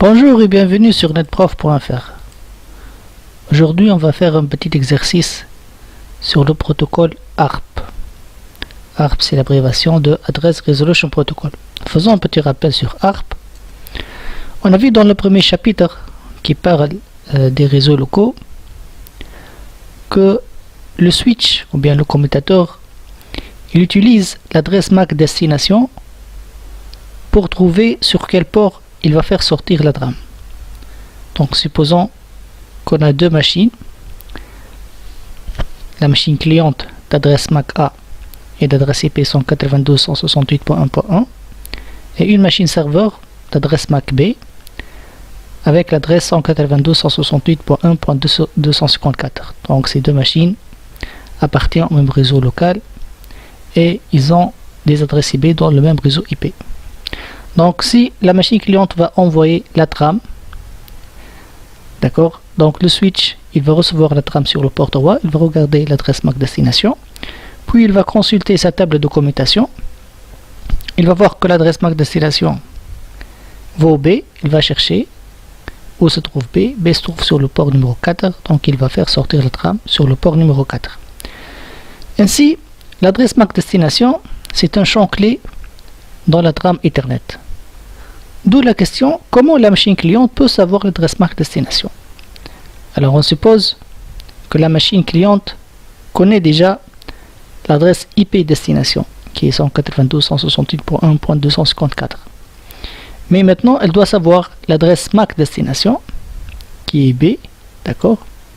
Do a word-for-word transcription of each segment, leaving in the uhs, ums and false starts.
Bonjour et bienvenue sur netprof point f r. Aujourd'hui, on va faire un petit exercice sur le protocole A R P. A R P, c'est l'abréviation de Address Resolution Protocol. Faisons un petit rappel sur A R P. On a vu dans le premier chapitre qui parle euh, des réseaux locaux que le switch ou bien le commutateur, il utilise l'adresse M A C destination pour trouver sur quel port il va faire sortir la trame. Donc supposons qu'on a deux machines, la machine cliente d'adresse M A C A et d'adresse I P cent quatre-vingt-douze dot cent soixante-huit dot un dot un et une machine serveur d'adresse M A C B avec l'adresse cent quatre-vingt-douze dot cent soixante-huit dot un dot deux cent cinquante-quatre. Donc ces deux machines appartiennent au même réseau local et ils ont des adresses I P dans le même réseau I P. Donc si la machine cliente va envoyer la trame, d'accord, donc le switch il va recevoir la trame sur le port droit, il va regarder l'adresse M A C destination, puis il va consulter sa table de commutation, il va voir que l'adresse M A C destination vaut B, il va chercher où se trouve B, B se trouve sur le port numéro quatre, donc il va faire sortir la trame sur le port numéro quatre. Ainsi, l'adresse M A C destination, c'est un champ clé dans la trame Ethernet. D'où la question, comment la machine cliente peut savoir l'adresse M A C destination? Alors on suppose que la machine cliente connaît déjà l'adresse I P destination qui est cent quatre-vingt-douze dot cent soixante-huit dot un dot deux cent cinquante-quatre. Mais maintenant elle doit savoir l'adresse M A C destination qui est B, d'accord,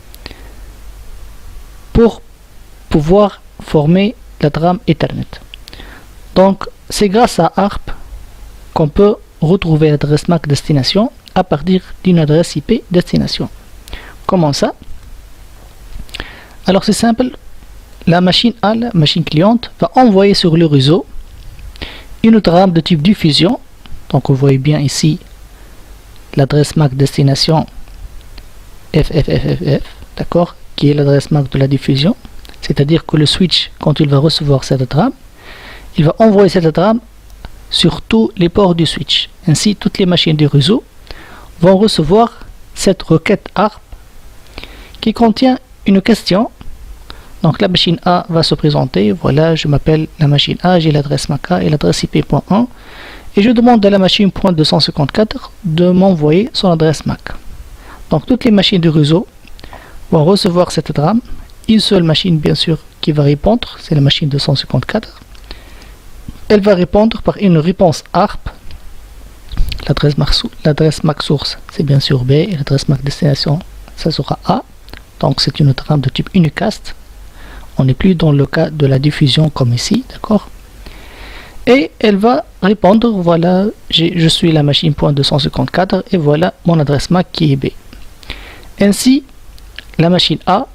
pour pouvoir former la trame Ethernet. Donc c'est grâce à A R P qu'on peut retrouver l'adresse M A C destination à partir d'une adresse I P destination. Comment ça? Alors c'est simple, la machine A, la machine cliente, va envoyer sur le réseau une trame de type diffusion. Donc vous voyez bien ici l'adresse M A C destination F F F F F, d'accord, qui est l'adresse M A C de la diffusion. C'est-à-dire que le switch, quand il va recevoir cette trame, il va envoyer cette trame sur tous les ports du switch. Ainsi, toutes les machines du réseau vont recevoir cette requête A R P qui contient une question. Donc la machine A va se présenter. Voilà, je m'appelle la machine A, j'ai l'adresse M A C A et l'adresse I P point un. Et je demande à la machine point deux cent cinquante-quatre de m'envoyer son adresse M A C. Donc toutes les machines du réseau vont recevoir cette trame. Une seule machine, bien sûr, qui va répondre, c'est la machine deux cent cinquante-quatre. Elle va répondre par une réponse A R P. L'adresse M A C source, c'est bien sûr B, et l'adresse M A C destination, ça sera A. Donc c'est une trame de type unicast. On n'est plus dans le cas de la diffusion comme ici, d'accord. Et elle va répondre, voilà, je suis la machine point deux cent cinquante-quatre et voilà mon adresse M A C qui est B. Ainsi, la machine A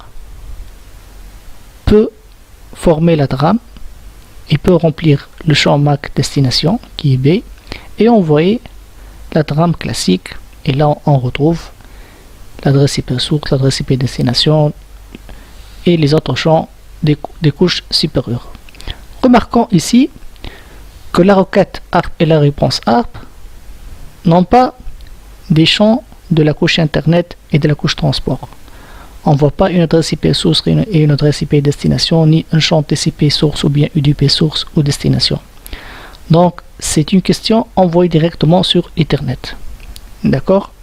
peut former la trame. Il peut remplir le champ M A C destination qui est B et envoyer la trame classique. Et là on retrouve l'adresse I P source, l'adresse I P destination et les autres champs des, des couches supérieures. Remarquons ici que la requête A R P et la réponse A R P n'ont pas des champs de la couche internet et de la couche transport. On ne voit pas une adresse I P source et une adresse I P destination, ni un champ T C P source ou bien U D P source ou destination. Donc, c'est une question envoyée directement sur Ethernet. D'accord?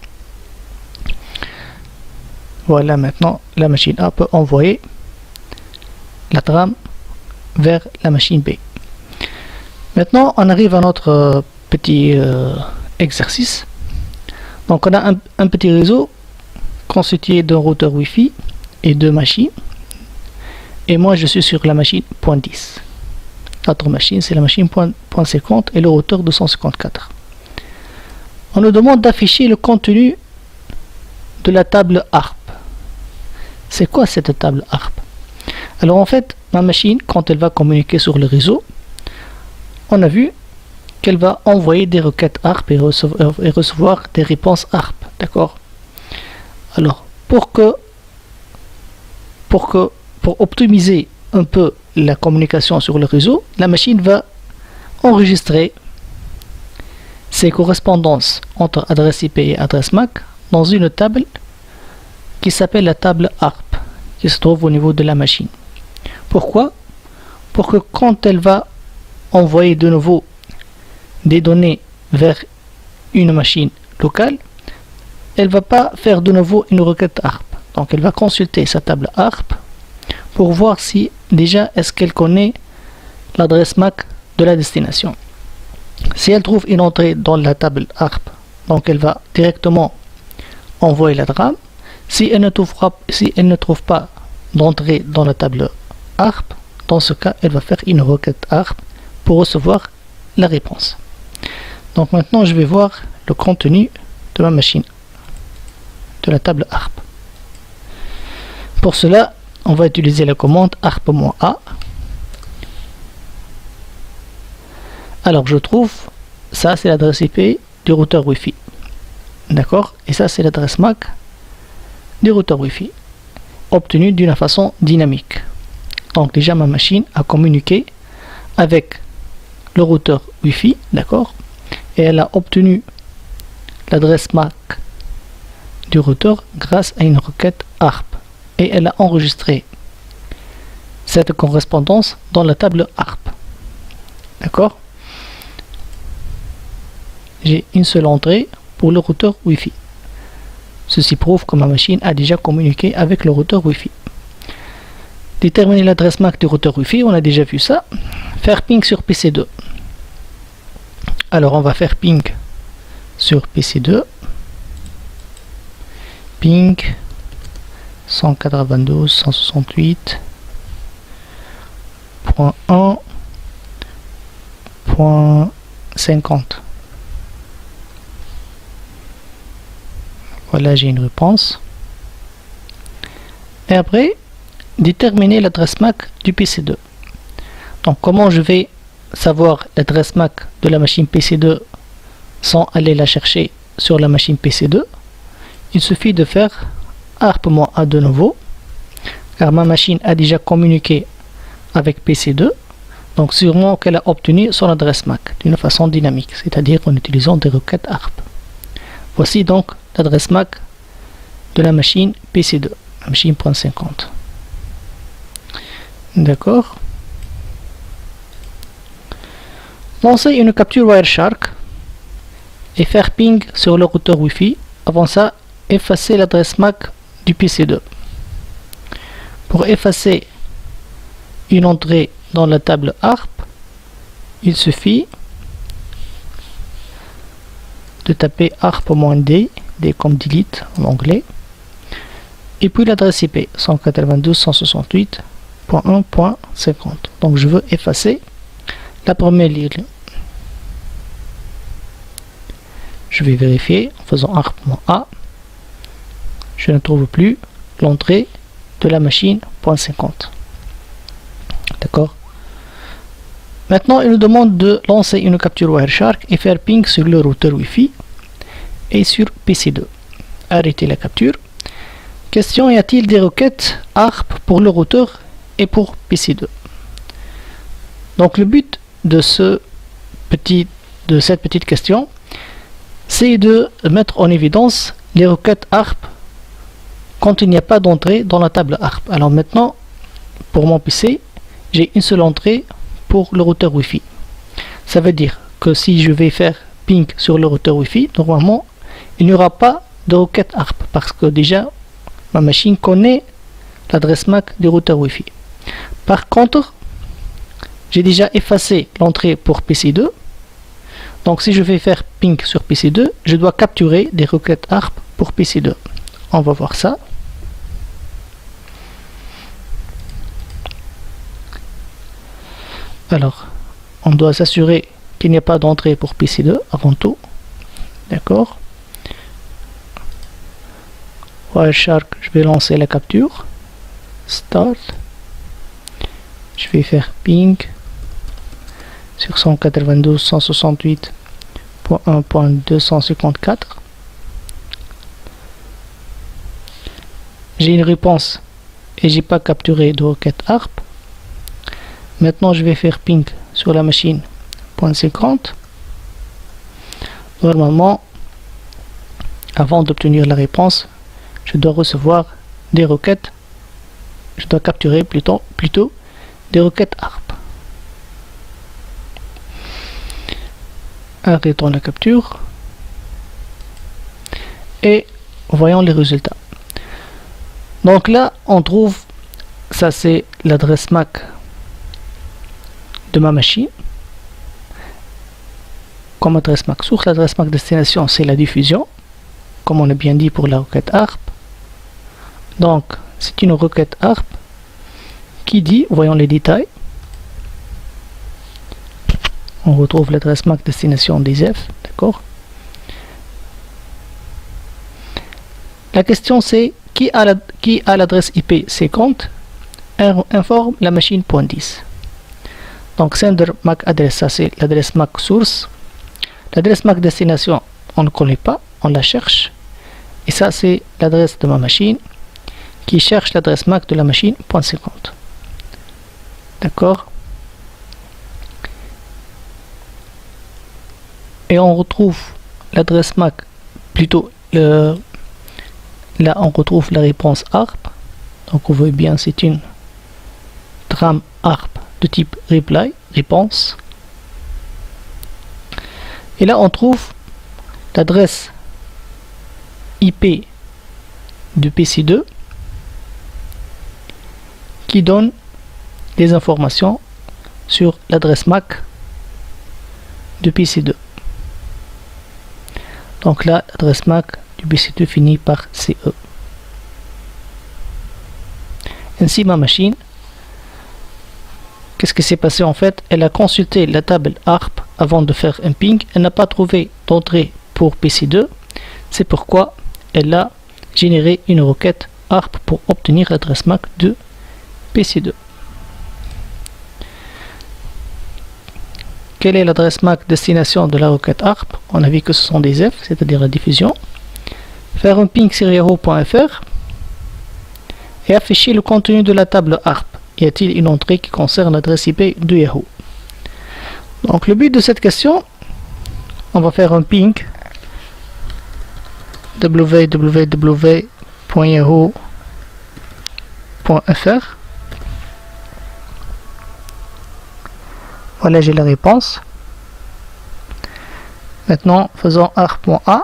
Voilà, maintenant, la machine A peut envoyer la trame vers la machine B. Maintenant, on arrive à notre euh, petit euh, exercice. Donc, on a un, un petit réseau constitué d'un routeur Wi-Fi et deux machines. Et moi, je suis sur la machine point dix. L'autre machine, c'est la machine point cinquante et le routeur deux cent cinquante-quatre. On nous demande d'afficher le contenu de la table A R P. C'est quoi cette table A R P? Alors en fait, ma machine, quand elle va communiquer sur le réseau, on a vu qu'elle va envoyer des requêtes A R P et recevoir, et recevoir des réponses A R P. D'accord? Alors, pour que, pour que, pour optimiser un peu la communication sur le réseau, la machine va enregistrer ces correspondances entre adresse I P et adresse M A C dans une table qui s'appelle la table A R P, qui se trouve au niveau de la machine. Pourquoi? Pour que quand elle va envoyer de nouveau des données vers une machine locale, elle va pas faire de nouveau une requête A R P. Donc elle va consulter sa table A R P pour voir si déjà est-ce qu'elle connaît l'adresse M A C de la destination. Si elle trouve une entrée dans la table A R P, donc elle va directement envoyer la trame. Si elle ne trouve pas, si elle ne trouve pas d'entrée dans la table A R P, dans ce cas, elle va faire une requête A R P pour recevoir la réponse. Donc maintenant, je vais voir le contenu de ma machine, de la table A R P. Pour cela, on va utiliser la commande A R P-A. Alors, je trouve, ça c'est l'adresse I P du routeur Wi-Fi. D'accord? Et ça c'est l'adresse M A C du routeur Wi-Fi, obtenue d'une façon dynamique. Donc déjà ma machine a communiqué avec le routeur Wi-Fi, d'accord? Et elle a obtenu l'adresse M A C du routeur grâce à une requête A R P. Et elle a enregistré cette correspondance dans la table A R P. D'accord? J'ai une seule entrée pour le routeur Wi-Fi. Ceci prouve que ma machine a déjà communiqué avec le routeur Wi-Fi. Déterminer l'adresse M A C du routeur Wi-Fi, on a déjà vu ça. Faire ping sur P C deux. Alors on va faire ping sur P C deux. Ping cent quatre-vingt-douze cent soixante-huit point un point cinquante. Voilà, j'ai une réponse. Et après, déterminer l'adresse M A C du P C deux. Donc, comment je vais savoir l'adresse M A C de la machine P C deux sans aller la chercher sur la machine P C deux? Il suffit de faire A R P-A de nouveau, car ma machine a déjà communiqué avec P C deux. Donc, sûrement qu'elle a obtenu son adresse M A C d'une façon dynamique, c'est-à-dire en utilisant des requêtes A R P. Voici donc l'adresse M A C de la machine P C deux, la machine point cinquante. D'accord. Lancer une capture Wireshark et faire ping sur le routeur Wi-Fi. Avant ça, effacer l'adresse M A C du P C deux. Pour effacer une entrée dans la table A R P, il suffit de taper A R P-D, D comme delete en anglais, et puis l'adresse I P cent quatre-vingt-douze cent soixante-huit point un point cinquante. Donc je veux effacer la première ligne. Je vais vérifier en faisant A R P-A. Je ne trouve plus l'entrée de la machine point cinquante. D'accord. Maintenant, il nous demande de lancer une capture Wireshark et faire ping sur le routeur Wi-Fi et sur P C deux. Arrêtez la capture. Question: y a-t-il des requêtes A R P pour le routeur et pour P C deux? Donc le but de ce petit de cette petite question, c'est de mettre en évidence les requêtes A R P quand il n'y a pas d'entrée dans la table A R P. Alors maintenant, pour mon P C, j'ai une seule entrée pour le routeur Wi-Fi. Ça veut dire que si je vais faire ping sur le routeur Wi-Fi, normalement, il n'y aura pas de requête A R P parce que déjà, ma machine connaît l'adresse M A C du routeur Wi-Fi. Par contre, j'ai déjà effacé l'entrée pour P C deux. Donc si je vais faire ping sur P C deux, je dois capturer des requêtes A R P pour P C deux. On va voir ça. Alors, on doit s'assurer qu'il n'y a pas d'entrée pour P C deux avant tout. D'accord. Wireshark, je vais lancer la capture. Start. Je vais faire ping sur cent quatre-vingt-douze cent soixante-huit point un point deux cent cinquante-quatre. J'ai une réponse et j'ai pas capturé de requête A R P. Maintenant, je vais faire ping sur la machine point cinquante. normalement, avant d'obtenir la réponse, je dois recevoir des requêtes, je dois capturer plutôt, plutôt des requêtes A R P. Arrêtons la capture et voyons les résultats. Donc là, on trouve, ça c'est l'adresse M A C de ma machine. Comme adresse M A C source, l'adresse M A C destination, c'est la diffusion, comme on a bien dit pour la requête A R P. Donc, c'est une requête A R P qui dit, voyons les détails, on retrouve l'adresse M A C destination des F, d'accord. La question c'est, qui a la, qui a l'adresse I P cinquante, informe la machine point dix. Donc, sender M A C adresse, ça c'est l'adresse M A C source. L'adresse M A C destination, on ne connaît pas, on la cherche. Et ça, c'est l'adresse de ma machine qui cherche l'adresse M A C de la machine point cinquante. D'accord. Et on retrouve l'adresse M A C, plutôt, le, là on retrouve la réponse A R P. Donc, vous voyez bien, c'est une trame A R P de type reply, réponse. Et là, on trouve l'adresse I P de P C deux qui donne des informations sur l'adresse M A C de P C deux. Donc là, l'adresse M A C du P C deux finit par C E. Ainsi, ma machine, qu'est-ce qui s'est passé en fait? Elle a consulté la table A R P avant de faire un ping. Elle n'a pas trouvé d'entrée pour P C deux. C'est pourquoi elle a généré une requête A R P pour obtenir l'adresse M A C de P C deux. Quelle est l'adresse M A C destination de la requête A R P? On a vu que ce sont des F, c'est-à-dire la diffusion. Faire un ping sur yahoo point F R et afficher le contenu de la table A R P. Y a-t-il une entrée qui concerne l'adresse I P de Yahoo? Donc le but de cette question, on va faire un ping w w w point yahoo point F R. Voilà, j'ai la réponse. Maintenant, faisons A R P.A.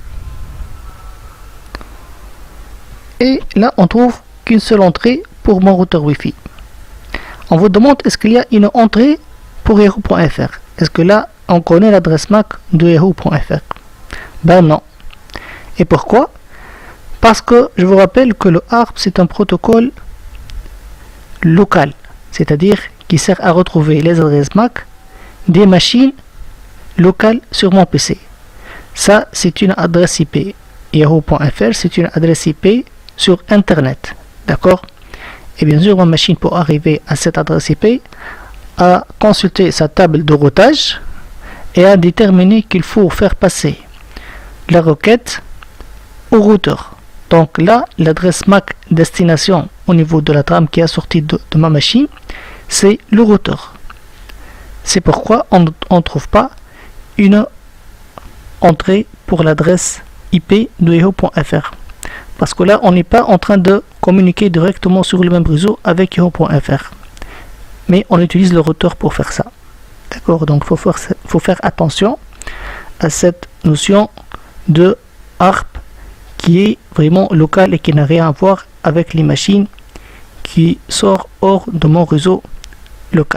Et là, on trouve qu'une seule entrée pour mon routeur Wi-Fi. On vous demande est-ce qu'il y a une entrée pour yahoo point F R. Est-ce que là, on connaît l'adresse M A C de yahoo point F R? Ben non. Et pourquoi? Parce que je vous rappelle que le A R P c'est un protocole local, c'est-à-dire qui sert à retrouver les adresses M A C des machines locales sur mon P C. Ça, c'est une adresse I P. yahoo point F R, c'est une adresse I P sur Internet. D'accord? Et bien sûr, ma machine, pour arriver à cette adresse I P, a consulté sa table de routage et a déterminé qu'il faut faire passer la requête au routeur. Donc là, l'adresse M A C destination au niveau de la trame qui est sortie de, de ma machine, c'est le routeur. C'est pourquoi on ne trouve pas une entrée pour l'adresse I P de yahoo point F R. Parce que là, on n'est pas en train de communiquer directement sur le même réseau avec yahoo point F R. Mais on utilise le routeur pour faire ça. D'accord? Donc, il faut faire, faut faire attention à cette notion de A R P qui est vraiment local et qui n'a rien à voir avec les machines qui sortent hors de mon réseau local.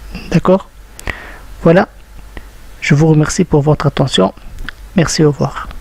D'accord? Voilà. Je vous remercie pour votre attention. Merci, au revoir.